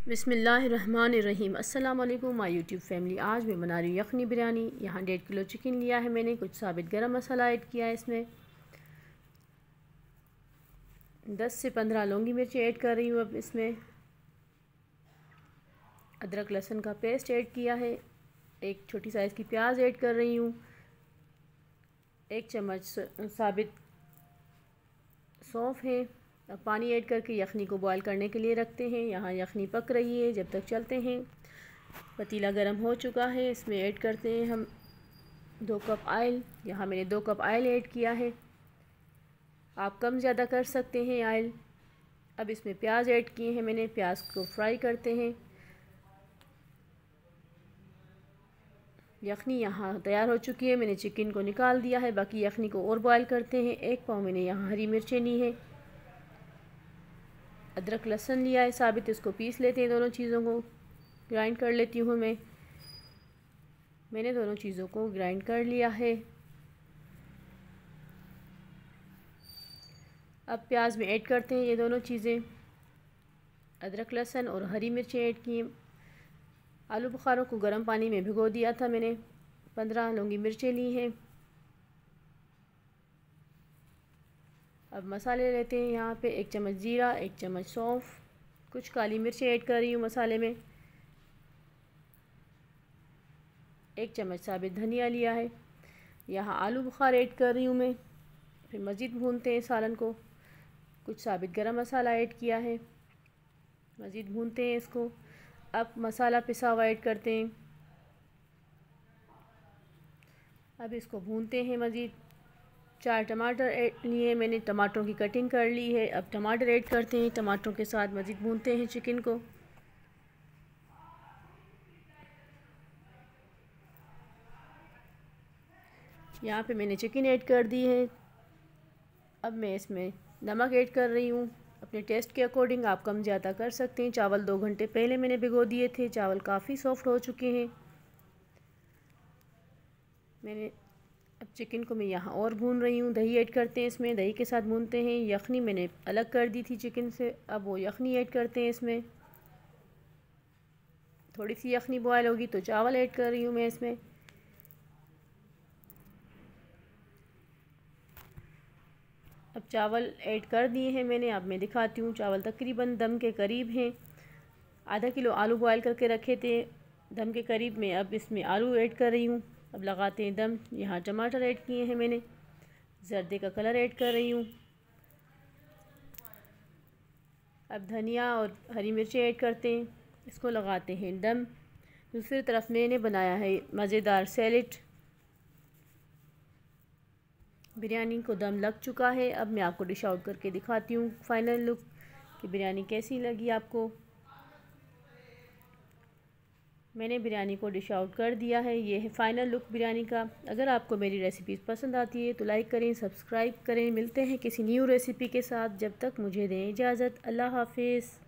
बिस्मिल्लाहिर्रहमानिर्रहीम। अस्सलाम वालेकुम माय यूट्यूब फैमिली। आज मैं बना रही हूँ यखनी बिरयानी। यहाँ 1.5 किलो चिकन लिया है मैंने। कुछ साबित गरम मसाला ऐड किया है इसमें। 10 से 15 लौंगी मिर्ची ऐड कर रही हूँ। अब इसमें अदरक लहसुन का पेस्ट ऐड किया है। एक छोटी साइज़ की प्याज ऐड कर रही हूँ। 1 चम्मच साबित सौंफ है। अब पानी ऐड करके यखनी को बॉयल करने के लिए रखते हैं। यहाँ यखनी पक रही है, जब तक चलते हैं। पतीला गर्म हो चुका है, इसमें ऐड करते हैं हम 2 कप ऑयल। यहाँ मैंने 2 कप ऑयल ऐड किया है, आप कम ज़्यादा कर सकते हैं ऑयल। अब इसमें प्याज ऐड किए हैं मैंने, प्याज को फ्राई करते हैं। यखनी यहाँ तैयार हो चुकी है, मैंने चिकन को निकाल दिया है। बाकी यखनी को और बॉयल करते हैं। 1 पाव मैंने यहाँ हरी मिर्चें ली है। अदरक लहसुन लिया है साबित, इसको पीस लेते हैं। दोनों चीज़ों को ग्राइंड कर लेती हूँ मैंने दोनों चीज़ों को ग्राइंड कर लिया है। अब प्याज में ऐड करते हैं ये दोनों चीज़ें। अदरक लहसुन और हरी मिर्चें ऐड की। आलू बुखारों को गर्म पानी में भिगो दिया था मैंने। 15 लौंगी मिर्चें ली हैं। अब मसाले लेते हैं। यहाँ पे 1 चम्मच जीरा, 1 चम्मच सौंफ, कुछ काली मिर्चें ऐड कर रही हूँ मसाले में। 1 चम्मच साबित धनिया लिया है। यहाँ आलू बुखार ऐड कर रही हूँ मैं। फिर मज़ीद भूनते हैं सालन को। कुछ साबित गरम मसाला ऐड किया है, मज़ीद भूनते हैं इसको। अब मसाला पिसा हुआ ऐड करते हैं। अब इसको भूनते हैं मज़ीद। 4 टमाटर लिए मैंने, टमाटरों की कटिंग कर ली है। अब टमाटर ऐड करते हैं, टमाटरों के साथ मज़ीद भूनते हैं चिकन को। यहाँ पे मैंने चिकन ऐड कर दी है। अब मैं इसमें नमक ऐड कर रही हूँ अपने टेस्ट के अकॉर्डिंग, आप कम ज़्यादा कर सकते हैं। चावल 2 घंटे पहले मैंने भिगो दिए थे, चावल काफ़ी सॉफ्ट हो चुके हैं। मैंने अब चिकन को मैं यहाँ और भून रही हूँ। दही ऐड करते हैं इसमें, दही के साथ भूनते हैं। यखनी मैंने अलग कर दी थी चिकन से, अब वो यखनी ऐड करते हैं इसमें। थोड़ी सी यखनी बॉयल होगी तो चावल ऐड कर रही हूँ मैं इसमें। अब चावल ऐड कर दिए हैं मैंने। अब मैं दिखाती हूँ, चावल तकरीबन दम के करीब हैं। आधा किलो आलू बॉयल करके रखे थे दम के करीब में। अब इसमें आलू ऐड कर रही हूँ। अब लगाते हैं दम। यहाँ टमाटर ऐड किए हैं मैंने, जर्दे का कलर ऐड कर रही हूँ। अब धनिया और हरी मिर्ची ऐड करते हैं, इसको लगाते हैं दम। दूसरी तरफ मैंने बनाया है मज़ेदार सैलेड। बिरयानी को दम लग चुका है। अब मैं आपको डिश आउट करके दिखाती हूँ फाइनल लुक कि बिरयानी कैसी लगी आपको। मैंने बिरयानी को डिश आउट कर दिया है। ये है फाइनल लुक बिरयानी का। अगर आपको मेरी रेसिपीज़ पसंद आती है तो लाइक करें, सब्सक्राइब करें। मिलते हैं किसी न्यू रेसिपी के साथ, जब तक मुझे दें इजाज़त। अल्लाह हाफिज़।